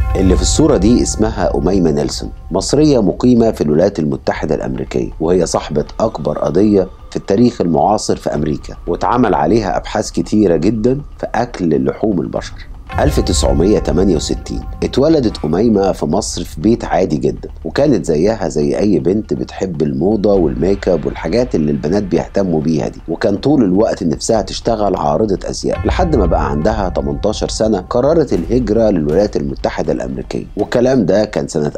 اللي في الصورة دي اسمها أميمة نيلسون، مصرية مقيمة في الولايات المتحدة الأمريكية، وهي صاحبة أكبر قضية في التاريخ المعاصر في أمريكا، واتعمل عليها أبحاث كتيرة جدا في أكل لحوم البشر. 1968 اتولدت أميمة في مصر في بيت عادي جدا، وكانت زيها زي أي بنت بتحب الموضة والميك اب والحاجات اللي البنات بيهتموا بيها دي، وكان طول الوقت نفسها تشتغل عارضة أزياء، لحد ما بقى عندها 18 سنة قررت الهجرة للولايات المتحدة الأمريكية، والكلام ده كان سنة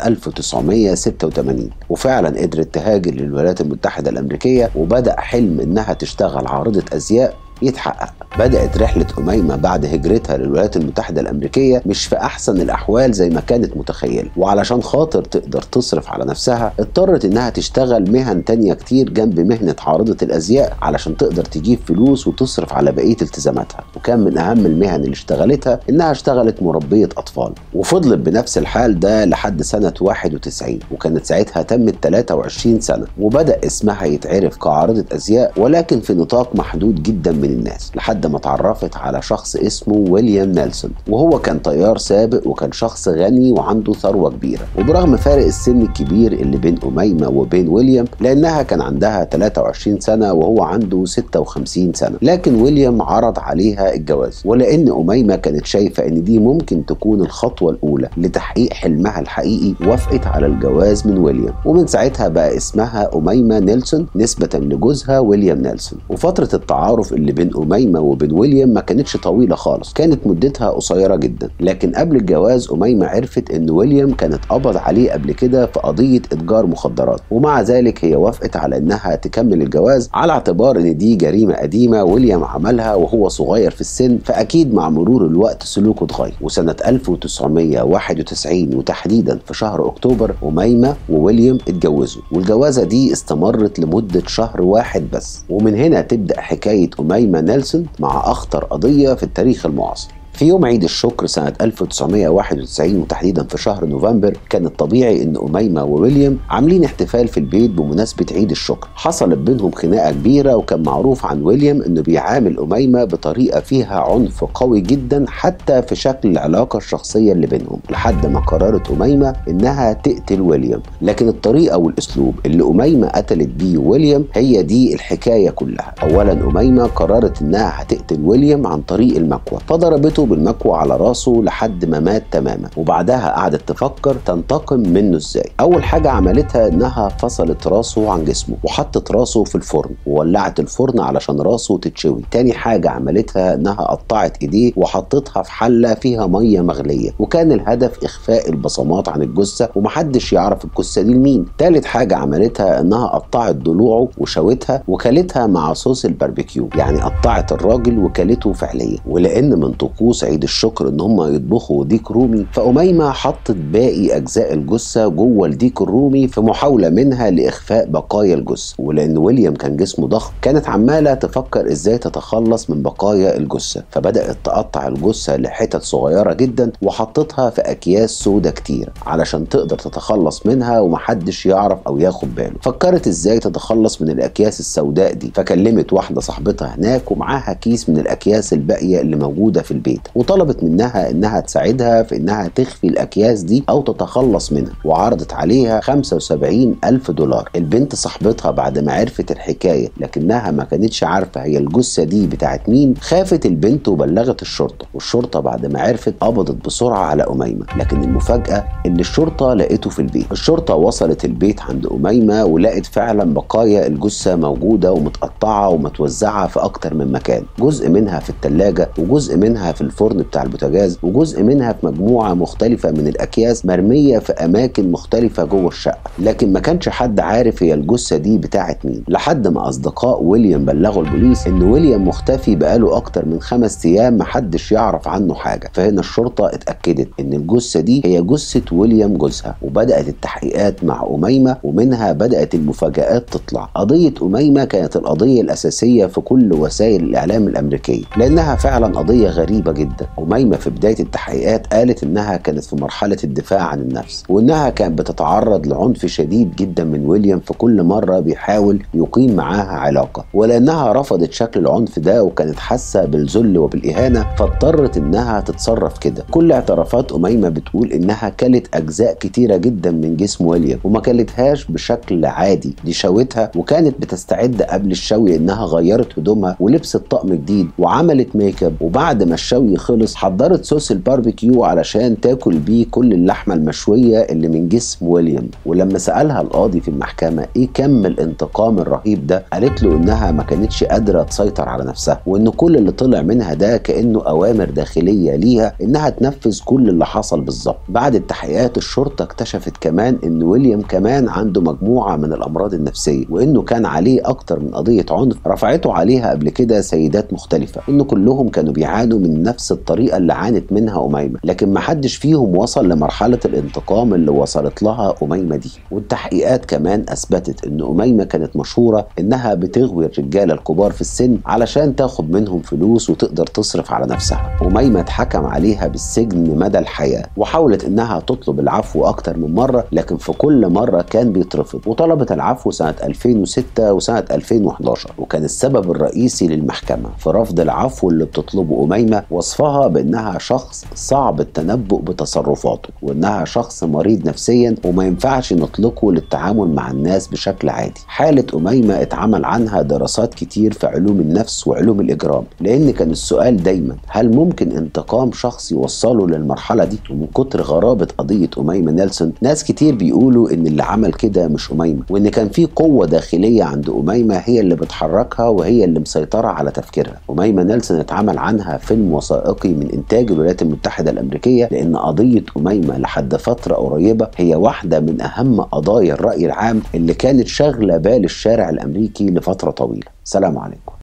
1986، وفعلا قدرت تهاجر للولايات المتحدة الأمريكية، وبدأ حلم إنها تشتغل عارضة أزياء يتحقق. بدأت رحلة أميمة بعد هجرتها للولايات المتحدة الأمريكية مش في أحسن الأحوال زي ما كانت متخيلة، وعلشان خاطر تقدر تصرف على نفسها اضطرت إنها تشتغل مهن تانية كتير جنب مهنة عارضة الأزياء علشان تقدر تجيب فلوس وتصرف على بقية التزاماتها. وكان من أهم المهن اللي اشتغلتها إنها اشتغلت مربية أطفال، وفضلت بنفس الحال ده لحد سنة 91، وكانت ساعتها تمت 23 سنة، وبدأ اسمها يتعرف كعارضة أزياء ولكن في نطاق محدود جدا من الناس، لحد ما اتعرفت على شخص اسمه ويليام نيلسون، وهو كان طيار سابق وكان شخص غني وعنده ثروة كبيرة. وبرغم فارق السن الكبير اللي بين أميمة وبين ويليام، لأنها كان عندها 23 سنة وهو عنده 56 سنة، لكن ويليام عرض عليها الجواز، ولأن أميمة كانت شايفة إن دي ممكن تكون الخطوة الأولى لتحقيق حلمها الحقيقي، وافقت على الجواز من ويليام، ومن ساعتها بقى اسمها أميمة نيلسون نسبة لجوزها ويليام نيلسون. وفترة التعارف اللي بين أميمة وبين ويليام ما كانتش طويلة خالص، كانت مدتها قصيرة جدا، لكن قبل الجواز أميمة عرفت إن ويليام كانت قبض عليه قبل كده في قضية إتجار مخدرات، ومع ذلك هي وافقت على إنها تكمل الجواز على اعتبار إن دي جريمة قديمة ويليام عملها وهو صغير في السن، فأكيد مع مرور الوقت سلوكه اتغير. وسنة 1991 وتحديدا في شهر أكتوبر أميمة وويليام اتجوزوا، والجوازة دي استمرت لمدة شهر واحد بس، ومن هنا تبدأ حكاية أميمة نيلسون مع أخطر قضية في التاريخ المعاصر. في يوم عيد الشكر سنة 1991 وتحديدا في شهر نوفمبر، كان الطبيعي ان أميمة وويليام عاملين احتفال في البيت بمناسبة عيد الشكر. حصلت بينهم خناقة كبيرة، وكان معروف عن ويليام انه بيعامل أميمة بطريقة فيها عنف قوي جدا حتى في شكل العلاقة الشخصية اللي بينهم، لحد ما قررت أميمة انها تقتل ويليام. لكن الطريقة والاسلوب اللي أميمة قتلت بيه ويليام هي دي الحكاية كلها. اولا أميمة قررت انها هتقتل ويليام عن طريق المكوى، فضربته بالمكوى على راسه لحد ما مات تماما، وبعدها قعدت تفكر تنتقم منه ازاي. اول حاجة عملتها انها فصلت راسه عن جسمه وحطت راسه في الفرن وولعت الفرن علشان راسه تتشوي. تاني حاجة عملتها انها قطعت ايديه وحطتها في حلة فيها مية مغلية، وكان الهدف اخفاء البصمات عن الجثة ومحدش يعرف الجثة دي لمين. تالت حاجة عملتها انها قطعت ضلوعه وشوتها وكلتها مع صوص الباربيكيو، يعني قطعت الراجل وكلته فعليا. ولان من طقوس عيد الشكر ان هم يطبخوا ديك رومي، فأميمة حطت باقي اجزاء الجثة جوه الديك الرومي في محاولة منها لاخفاء بقايا الجثة. ولان ويليام كان جسمه ضخم، كانت عمالة تفكر ازاي تتخلص من بقايا الجثة، فبدأت تقطع الجثة لحتت صغيرة جدا وحطتها في اكياس سودا كتير علشان تقدر تتخلص منها ومحدش يعرف او ياخد باله. فكرت ازاي تتخلص من الاكياس السوداء دي، فكلمت واحدة صاحبتها هناك ومعاها كيس من الاكياس الباقية اللي موجودة في البيت، وطلبت منها انها تساعدها في انها تخفي الاكياس دي او تتخلص منها، وعرضت عليها 75,000 دولار. البنت صاحبتها بعد ما عرفت الحكاية لكنها ما كانتش عارفة هي الجثة دي بتاعت مين، خافت البنت وبلغت الشرطة، والشرطة بعد ما عرفت قبضت بسرعة على أميمة. لكن المفاجأة ان الشرطة لقيته في البيت. الشرطة وصلت البيت عند أميمة ولقت فعلا بقايا الجثة موجودة ومتقطعة ومتوزعة في اكتر من مكان، جزء منها في الثلاجة وجزء منها في الفرن بتاع البوتاجاز، وجزء منها في مجموعة مختلفة من الأكياس مرمية في أماكن مختلفة جوه الشقة. لكن ما كانش حد عارف هي الجثة دي بتاعت مين، لحد ما أصدقاء ويليام بلغوا البوليس إن ويليام مختفي بقاله أكتر من 5 أيام محدش يعرف عنه حاجة. فهنا الشرطة اتأكدت إن الجثة دي هي جثة ويليام جوزها، وبدأت التحقيقات مع أميمة، ومنها بدأت المفاجآت تطلع. قضية أميمة كانت القضية الأساسية في كل وسائل الإعلام الأمريكية، لأنها فعلا قضية غريبة جدا. جدا. أميمة في بداية التحقيقات قالت إنها كانت في مرحلة الدفاع عن النفس، وإنها كانت بتتعرض لعنف شديد جدا من ويليام في كل مرة بيحاول يقيم معاها علاقة، ولأنها رفضت شكل العنف ده وكانت حاسة بالذل وبالإهانة فاضطرت إنها تتصرف كده. كل اعترافات أميمة بتقول إنها كلت أجزاء كتيرة جدا من جسم ويليام وما كلتهاش بشكل عادي، دي شوتها، وكانت بتستعد قبل الشوي إنها غيرت هدومها ولبست طقم جديد وعملت ميك اب، وبعد ما الشوي خلص حضرت صوص الباربيكيو علشان تاكل بيه كل اللحمة المشوية اللي من جسم ويليام. ولما سألها القاضي في المحكمة إيه كم الانتقام الرهيب ده، قالت له إنها ما كانتش قادرة تسيطر على نفسها، وإن كل اللي طلع منها ده كأنه أوامر داخلية ليها إنها تنفذ كل اللي حصل بالظبط. بعد التحقيقات الشرطة اكتشفت كمان إن ويليام كمان عنده مجموعة من الأمراض النفسية، وإنه كان عليه أكتر من قضية عنف رفعته عليها قبل كده سيدات مختلفة، إنه كلهم كانوا بيعانوا من نفس الطريقة اللي عانت منها أميمة، لكن محدش فيهم وصل لمرحلة الانتقام اللي وصلت لها أميمة دي. والتحقيقات كمان أثبتت إن أميمة كانت مشهورة إنها بتغوي الرجالة الكبار في السن علشان تاخد منهم فلوس وتقدر تصرف على نفسها. أميمة اتحكم عليها بالسجن مدى الحياة، وحاولت إنها تطلب العفو أكتر من مرة لكن في كل مرة كان بيترفض، وطلبت العفو سنة 2006 وسنة 2011، وكان السبب الرئيسي للمحكمة في رفض العفو اللي بتطلبه أميمة وصفها بأنها شخص صعب التنبؤ بتصرفاته، وأنها شخص مريض نفسيا وما ينفعش نطلقه للتعامل مع الناس بشكل عادي. حالة أميمة اتعمل عنها دراسات كتير في علوم النفس وعلوم الإجرام، لأن كان السؤال دايما هل ممكن انتقام شخص يوصله للمرحلة دي؟ ومن كتر غرابة قضية أميمة نيلسون ناس كتير بيقولوا إن اللي عمل كده مش أميمة، وإن كان في قوة داخلية عند أميمة هي اللي بتحركها وهي اللي مسيطرة على تفكيرها. أميمة نيلسون اتعمل عنها فيلم وثائقي من إنتاج الولايات المتحدة الأمريكية، لأن قضية أميمة لحد فترة قريبة هي واحدة من أهم قضايا الرأي العام اللي كانت شاغلة بال الشارع الأمريكي لفترة طويلة. سلام عليكم.